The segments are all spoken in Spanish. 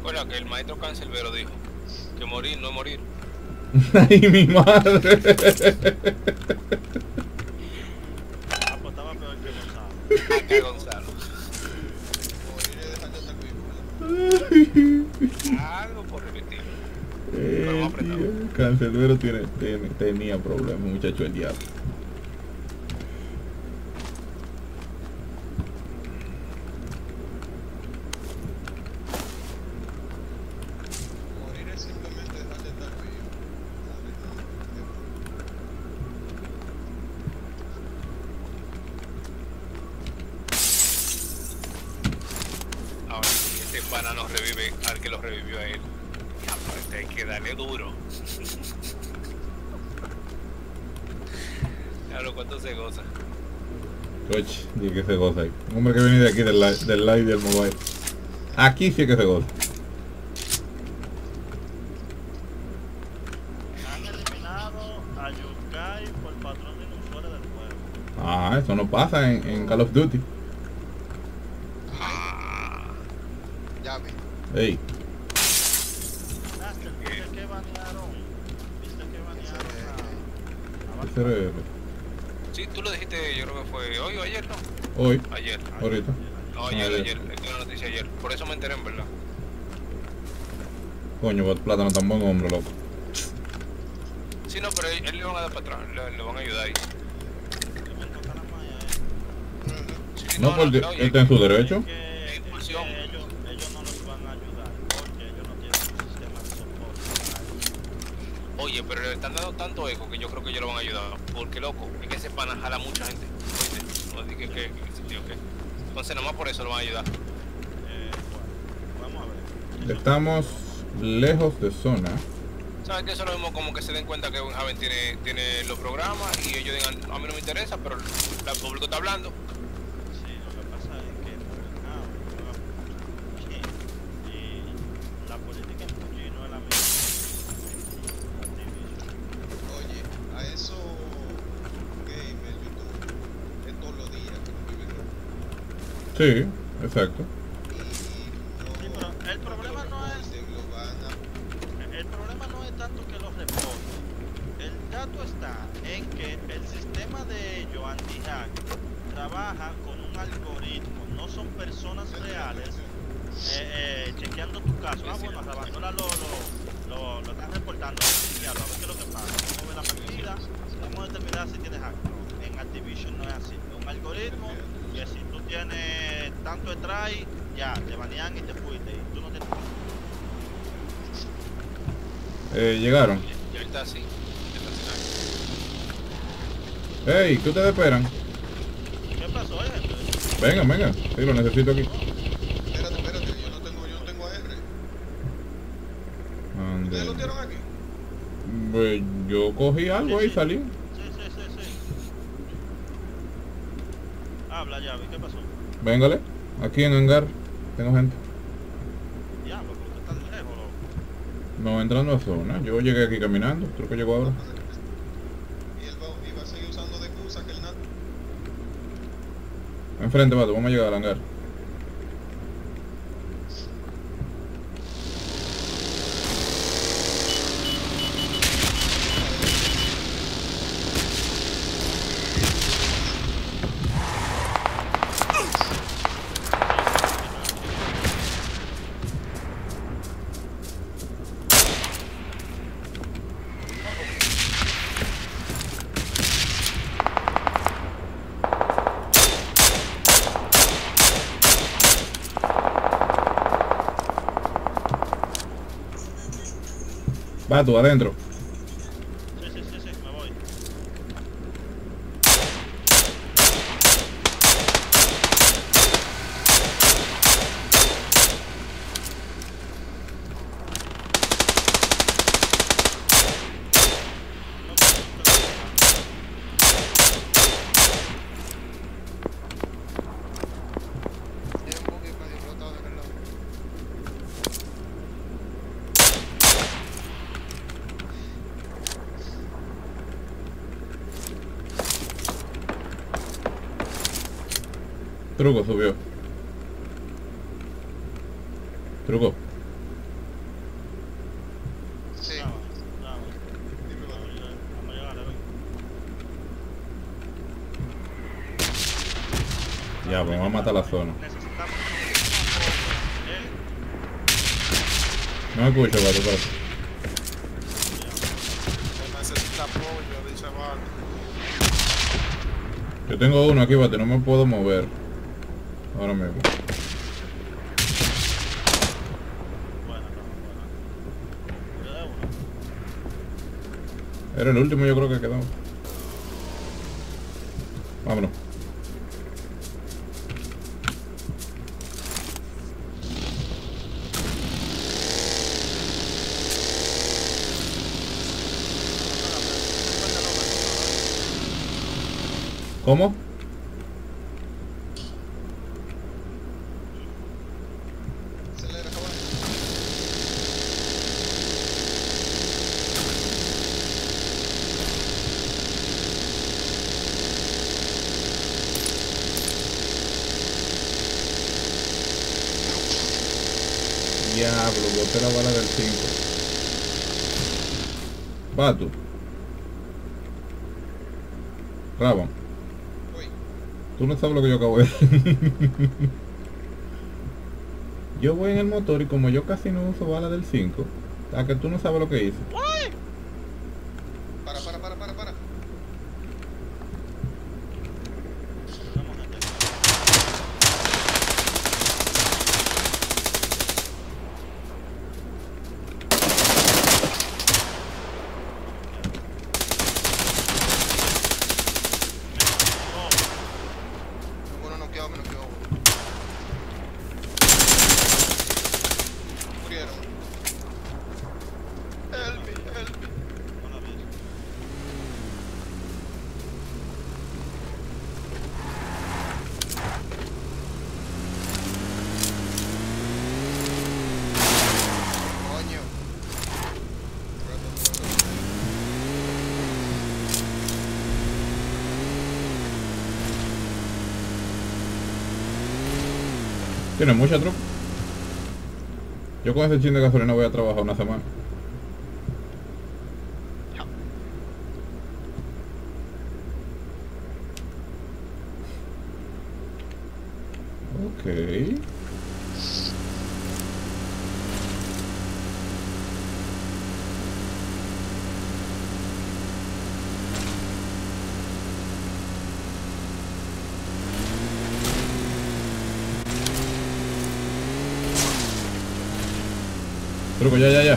acuerdas que el maestro Cancelbero dijo que morir no es morir? Ay, mi madre. Ah, pues estaba peor que Gonzalo. Acá Gonzalo. Morir es dejar de estar vivo. Algo por repetir. Pero más apretado. Tío, Cancelbero tenía problemas, muchacho, el diablo. Morir es simplemente dejar de estar vivo. Ahora sí, este pana nos revive al que lo revivió a él. Ya, pues hay que darle duro. Claro, cuánto se goza. Coche, dije que se goza ahí. Un hombre que viene de aquí, del live del mobile. Aquí sí que se goza. Han eliminado a Yukai por patrón de inusuales del juego. Ah, eso no pasa en Call of Duty. Ya vi. Ey, Master, ¿viste que banearon? ¿Viste que banearon a ese era Sí, tú lo dijiste, yo creo que fue hoy o ayer, ¿no? hoy, Ayer. ahorita. No, ayer. Es una noticia ayer. Por eso me enteré, en verdad. Coño, Bot Plátano tan buen hombre, loco. Sí, no, pero él le van a dar para atrás, le van a ayudar ahí. Sí, No, porque oye, él está en su derecho. Que Impulsión. ellos no nos van a ayudar porque ellos no tienen un sistema de soporte. Oye, pero le están dando tanto eco que yo creo que ellos lo van a ayudar. Porque, loco, es que ese pana jala mucha gente. Oíste, no dije que tío, que. Entonces, nomás por eso lo van a ayudar. Bueno, vamos a ver. Estamos lejos de zona. ¿Sabes que eso es lo mismo como que se den cuenta que Haven tiene los programas y ellos digan, a mí no me interesa, pero el público está hablando? Sí, lo que pasa es que y la política en PUBG no es la misma. Oye, a eso gamer YouTube es todos los días que no viven Sí, exacto. y Sí, pero el problema no es lo van a el problema no es tanto que los reporten. El dato está en que el sistema de ellos anti-hack trabaja con un algoritmo, no son personas reales chequeando tu caso. Ah, bueno, Rabandola lo están reportando, vamos a chequearlo, a ver qué es lo que pasa. Vamos a ver la partida, vamos a determinar si tienes hack. No, en Activision no es así, es un algoritmo que si tú tienes tanto strike, ya te banean y te fuiste y tú no tienes. Llegaron. Y ahorita sí. Ey, ¿qué ustedes esperan? ¿Qué pasó, gente? Venga, venga. Sí, lo necesito aquí. espérate, yo no tengo AR. ¿Ustedes lo Ande. tiraron aquí? Pues yo cogí algo y salí. Sí. Habla, Yavi, ¿qué pasó? Véngale. Aquí en hangar. Tengo gente. Diablo, pero usted está lejos, loco. No entrando a zona. Yo llegué aquí caminando. Creo que llegó ahora. Y él va a seguir usando de excusa que el nat. Enfrente, vato. Vamos a llegar al hangar. Vato, adentro. Sí, me voy. Tiene un buggy medio explotado de aquel lado. Truco subió. Truco. Ya, pues vamos a matar la zona. Necesitamos No me escucho, gato, espérate. Se necesita apoyo, dice Bart. Yo tengo uno aquí, bate, no me puedo mover. Ahora mismo. Bueno. Yo de uno. Era el último, yo creo que quedó. Vámonos. ¿Cómo? Acelera, caballo. Diablo, boté la bala del 5. Pato. Raban, Uy, tú no sabes lo que yo acabo de decir. Yo voy en el motor y como yo casi no uso bala del 5, a que tú no sabes lo que hice. para. Tenemos gente. Uno noqueado, me noqueó. Murieron. Help me. No la vi. Coño. Tiene mucha tropa. Yo con ese chin de gasolina voy a trabajar una semana. Ok. Truco, ya.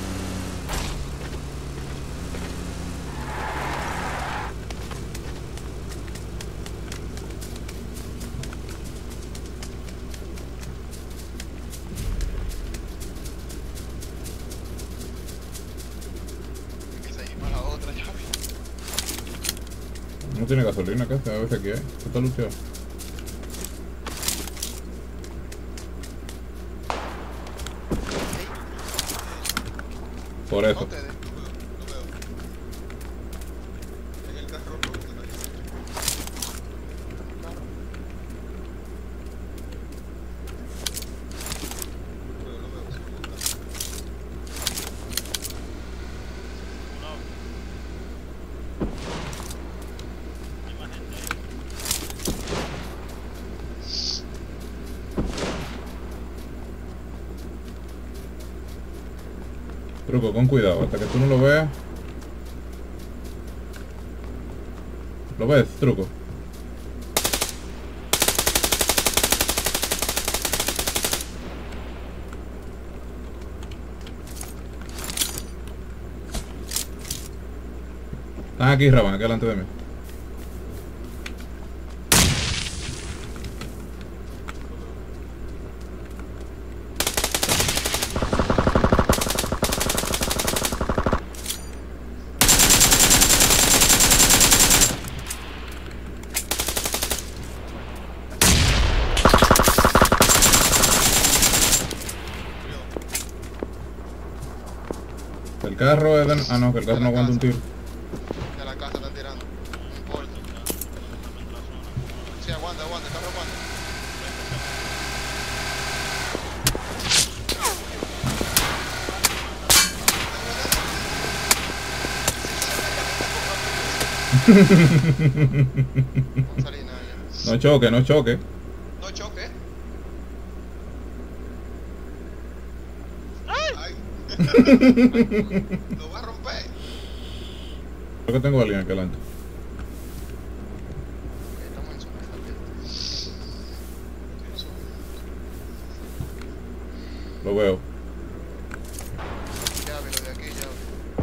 Que seguimos la otra llave. No tiene gasolina acá, a veces aquí hay. Está luchado. Por eso. Ustedes, lo veo. En el carro rojo que está ahí. Lo veo, sí, me gusta. No. Hay más gente ahí. Truco, con cuidado, hasta que tú no lo veas. ¿Lo ves, truco? Están aquí, Raban, aquí delante de mí. El carro es de... Ah, no, que el carro no aguanta un tiro. De la casa están tirando. No importa. Sí, aguanta, el carro aguanta. No salí nada ya. No choque. Lo va a romper. Creo que tengo a alguien aquí adelante. Estamos en zona. Lo veo. Ya vi lo de aquí, ya vi.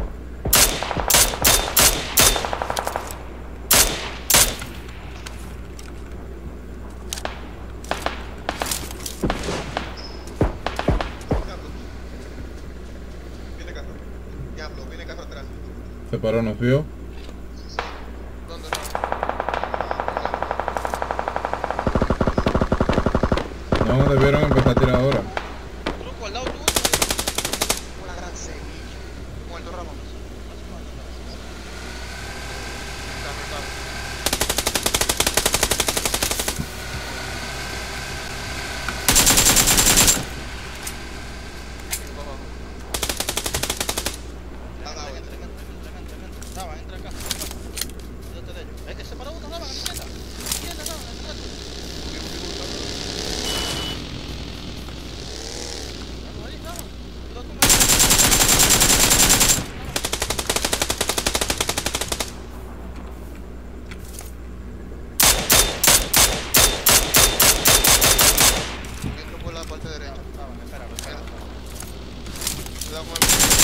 Diablo. Viene carro. Diablo, viene carro atrás. Se paró, nos vio. ¿Dónde está? No, debieron empezar a tirar ahora. Truco al lado tuyo. Una gran semilla. Muerto Ramón. Dame, dame. Sigo para abajo. Daba, entra acá. Cuídate de ellos. Se paró uno, daba, a la izquierda. Izquierda, daba, en el rato. Dale, ahí, daba. Cuidado con él. Entro por la parte derecha. Daba, espera. Cuidado con el...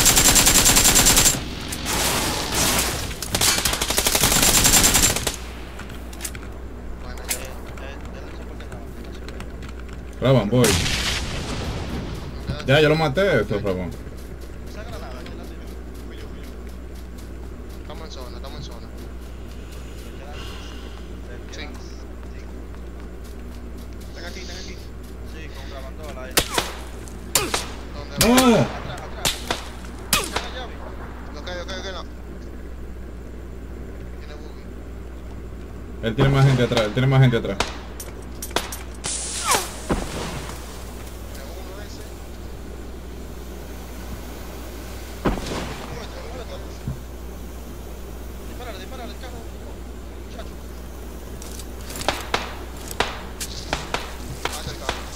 Bueno, ya. Denle soporte, daba. Raban, voy. Ya. Ya, yo lo maté, eso, Rabón. Esa granada, ¿quién la tiró? Fui yo. Estamos en zona, estamos en zona. Sí. Están aquí, están aquí. Sí, con grabandola ahí. ¿Dónde ¡No! va? Atrás. Tiene la llave. Ok, no. Tiene buggy. Él tiene más gente atrás, Tenemos uno de ese. Dispárale el carro, muchacho. Mata el carro.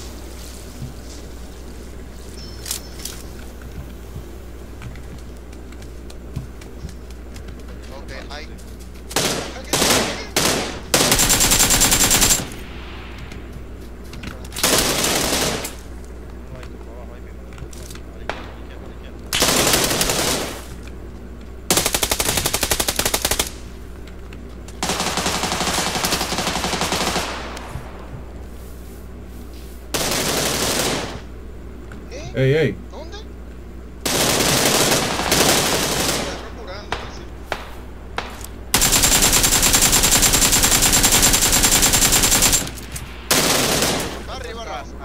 Ok, ahí. Ahí, por abajo, ahí mismo. A la izquierda. Ey, ey. ¿Dónde? Está procurando. Así. Arriba, Atrás, Ramón.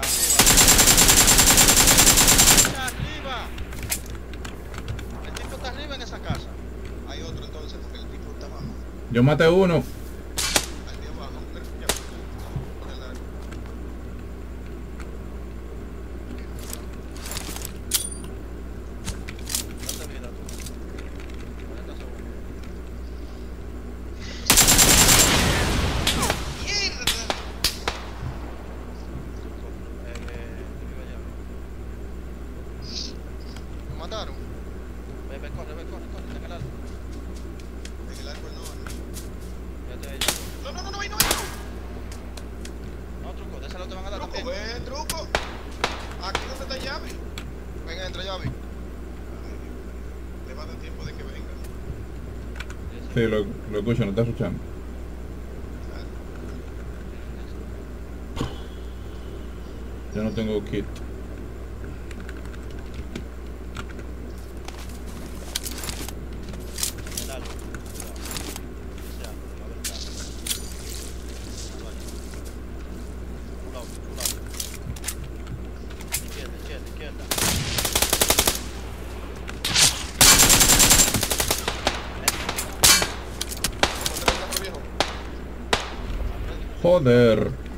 arriba. El tipo está arriba en esa casa. Hay otro entonces porque el tipo está abajo. Yo maté uno. Al de abajo. Pero ya. Con el arco. Date vida tú. 40 segundos. ¿Lo mataron? Ve, corre, está en el árbol. En el árbol no. Fíjate ella. No, ahí no. No, truco, de ese lado te van a dar Truco, también. ven, truco. Aquí donde está llave. Venga, entra, ya vi. Le va a dar tiempo de que venga. Sí, lo escucho, no está escuchando. Yo no tengo kit. En el árbol. Cuidado. Ese árbol, va a haber casa. Míralo ahí. Un lado. Izquierda. ¿Dónde está el carro viejo? Joder.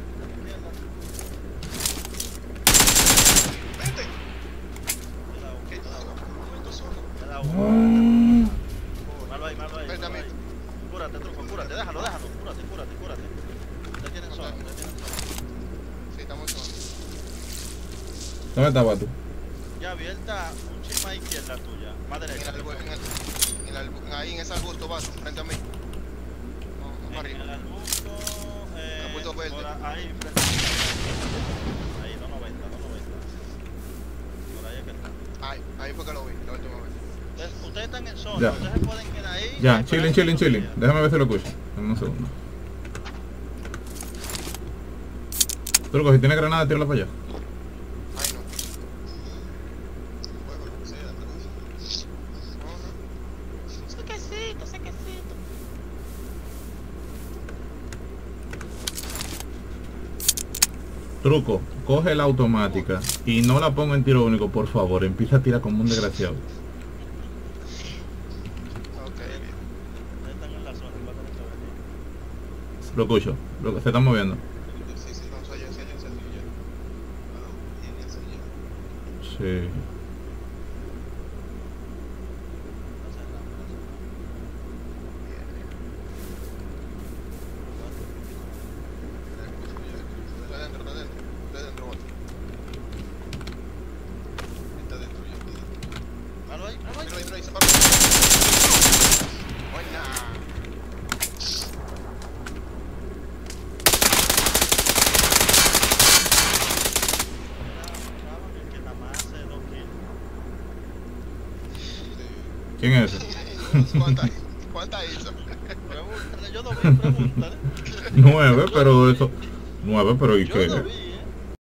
Vente. Cuidado. Que yo un momento solo. Cuidado. Ah. Malo ahí. Vente a mí. Cúrate, truco, cúrate, déjalo. Cúrate. Ustedes tienen zona. Sí, estamos en zona. ¿Dónde estaba tú? ya abierta un chisme a izquierda tuya, más derecha. Ahí en ese arbusto vas, frente a mí. No, En arriba. el arbusto, Arbusto verde. ahí frente a mí. Ahí, 290, 290. Por ahí es que está. Ahí fue que lo vi, la última vez. Entonces, ustedes están en zona, Ya. ustedes se pueden quedar ahí. Ya, esperando chilling. que lo Déjame ver si lo escucho. En un segundo. Truco, si tiene granada, tírala para allá. Ay, no. Fuego, lo que sea, pero Saquecito, saquecito. Truco, coge la automática y no la ponga en tiro único, por favor. Empieza a tirar como un desgraciado. Ok, bien. Ustedes están en la zona, va a tener que venir. Lo escucho. Se están moviendo. sí, sí, No, soy yo. ya. Ah, bien, ya sé ya. Sí. Está cerrado, está cerrado. Bien, bien. Está dentro, está dentro. Está dentro, otro. Está dentro ya. Míralo ahí, míralo ahí. Mira ahí, se paró. Buena. El que nada más hace 2 kills. ¿Quién es ese? ¿Cuánta hizo? Pregúntale, yo lo vi, pregúntale. 9, pero eso. 9, pero ¿y Yo qué? lo vi,